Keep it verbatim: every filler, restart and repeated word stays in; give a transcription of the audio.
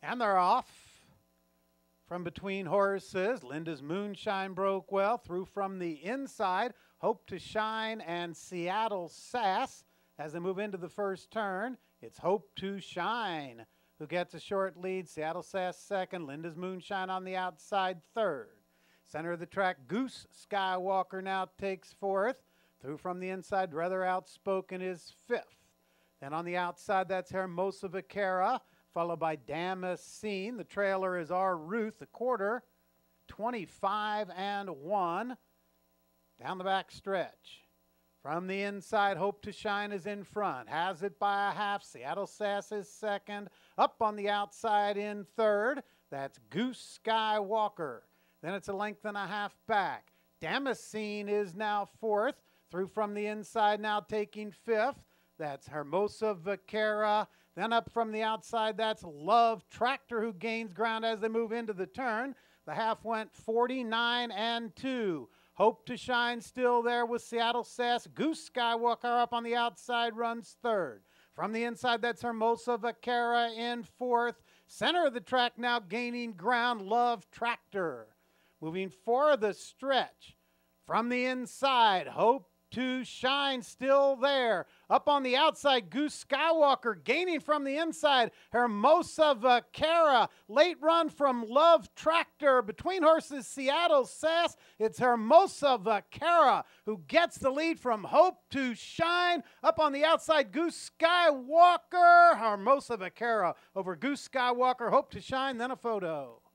And they're off. From between horses, Linda's Moonshine broke well. Through from the inside, Hope to Shine and Seattle Sass. As they move into the first turn, it's Hope to Shine who gets a short lead. Seattle Sass second. Linda's Moonshine on the outside third. Center of the track, Goose Skywalker now takes fourth. Through from the inside, Rather Outspoken is fifth. Then on the outside, that's Hermosa Vaquera, followed by Damascene. The trailer is Our Ruth, the quarter, twenty-five and one. Down the back stretch. From the inside, Hope to Shine is in front. Has it by a half. Seattle Sass is second. Up on the outside in third. That's Goose Skywalker. Then it's a length and a half back. Damascene is now fourth. Through from the inside, now taking fifth. That's Hermosa Vaquera. Then up from the outside, that's Love Tractor, who gains ground as they move into the turn. The half went forty-nine and two. Hope to Shine still there with Seattle Sass. Goose Skywalker up on the outside runs third. From the inside, that's Hermosa Vaquera in fourth. Center of the track now gaining ground, Love Tractor. Moving for the stretch. From the inside, Hope to Shine still there. Up on the outside, Goose Skywalker gaining from the inside. Hermosa Vaquera. Late run from Love Tractor. Between horses, Seattle Sass. It's Hermosa Vaquera who gets the lead from Hope to Shine. Up on the outside, Goose Skywalker. Hermosa Vaquera over Goose Skywalker. Hope to Shine, then a photo.